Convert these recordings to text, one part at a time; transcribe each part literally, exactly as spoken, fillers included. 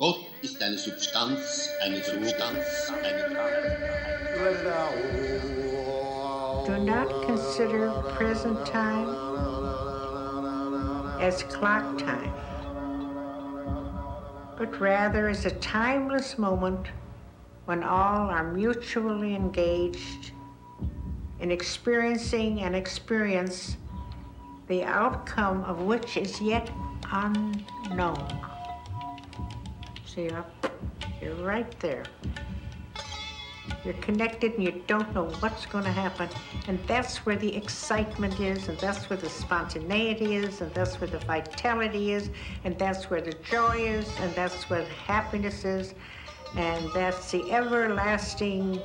Gott ist eine Substanz, eine Substanz, eine Do not consider present time as clock time, but rather as a timeless moment when all are mutually engaged in experiencing an experience the outcome of which is yet unknown. See, you're right there. You're connected and you don't know what's going to happen. And that's where the excitement is, and that's where the spontaneity is, and that's where the vitality is, and that's where the joy is, and that's where the happiness is. And that's the everlasting,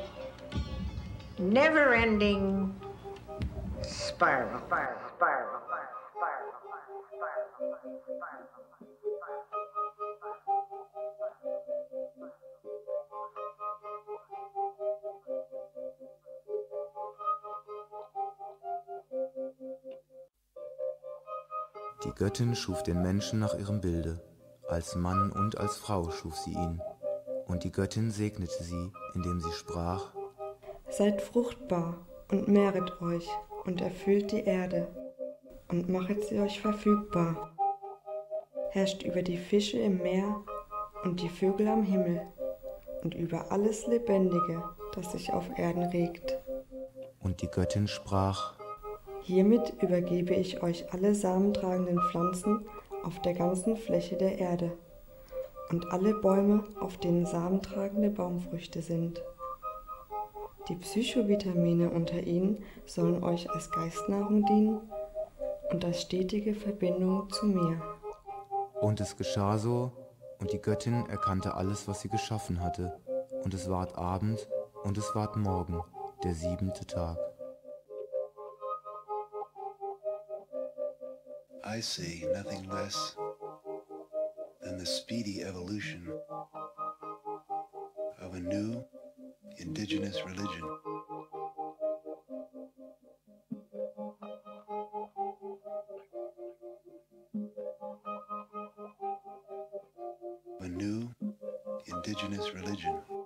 never-ending spiral. Spiral, spiral, spiral, spiral, spiral. Die Göttin schuf den Menschen nach ihrem Bilde, als Mann und als Frau schuf sie ihn. Und die Göttin segnete sie, indem sie sprach: Seid fruchtbar und mehret euch und erfüllt die Erde und machet sie euch verfügbar. Herrscht über die Fische im Meer und die Vögel am Himmel und über alles Lebendige, das sich auf Erden regt. Und die Göttin sprach: Hiermit übergebe ich euch alle samentragenden Pflanzen auf der ganzen Fläche der Erde und alle Bäume, auf denen samentragende Baumfrüchte sind. Die Psychovitamine unter ihnen sollen euch als Geistnahrung dienen und als stetige Verbindung zu mir. Und es geschah so, und die Göttin erkannte alles, was sie geschaffen hatte, und es ward Abend, und es ward Morgen, der siebente Tag. I see nothing less than the speedy evolution of a new indigenous religion. A new indigenous religion.